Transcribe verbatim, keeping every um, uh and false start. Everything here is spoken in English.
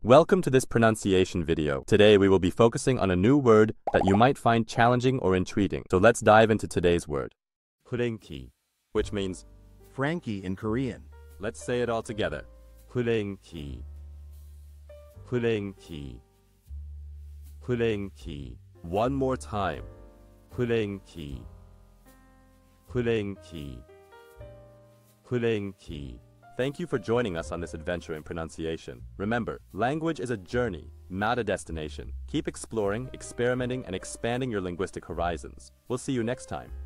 Welcome to this pronunciation video. Today we will be focusing on a new word that you might find challenging or intriguing. So let's dive into today's word. peuraengki, which means Frankie in Korean. Let's say it all together. peuraengki. peuraengki. peuraengki. One more time. peuraengki. peuraengki. peuraengki. Thank you for joining us on this adventure in pronunciation. Remember, language is a journey, not a destination. Keep exploring, experimenting, and expanding your linguistic horizons. We'll see you next time.